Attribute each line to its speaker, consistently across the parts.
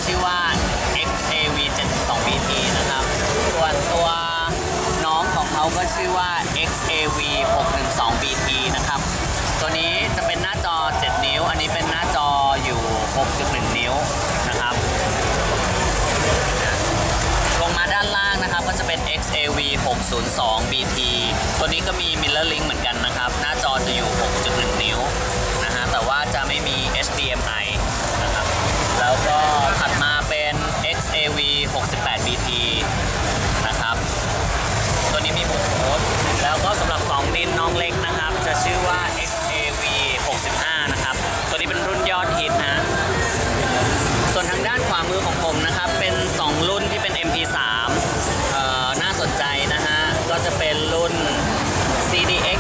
Speaker 1: ชื่อว่า XAV 72 BT นะครับส่วนตัวน้องของเขาก็ชื่อว่า XAV 612 BT นะครับตัวนี้จะเป็นหน้าจอ 7 นิ้วอันนี้เป็นหน้าจออยู่ 6.1 นิ้วนะครับลงมาด้านล่างนะครับก็จะเป็น XAV 602 BT ตัวนี้ก็มี Mirror Link เหมือนกันนะครับหน้าจอจะอยู่ 6.1 นิ้วนะฮะแต่ว่าจะไม่มี HDMI นะครับแล้วก็ถัดมาเป็น XAV 68 BT นะครับตัวนี้มีบลูทูธแล้วก็สำหรับ2 นิ้วน้องเล็กนะครับจะชื่อว่า XAV 65 นะครับตัวนี้เป็นรุ่นยอดฮิตนะส่วนทางด้านขวามือของผมนะครับเป็น2รุ่นที่เป็น MP3 น่าสนใจนะฮะก็จะเป็นรุ่น CDX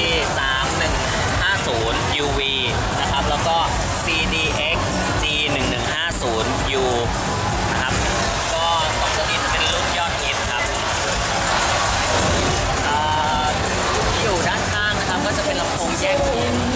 Speaker 1: G3150 UV นะครับแล้วก็ CDX G1150U นะครับก็2ตัวนี้จะเป็นรุ่นยอดฮิตครับที่อยู่ด้านข้างนะครับก็จะเป็นลำโพงแยกเสียง